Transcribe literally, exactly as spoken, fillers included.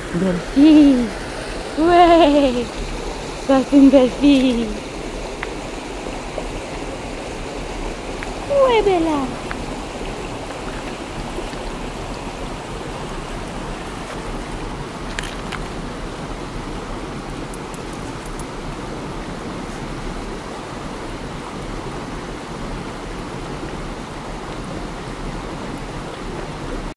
Belle fille. Ouais. Ça, c'est une belle fille. Ouais, Bella.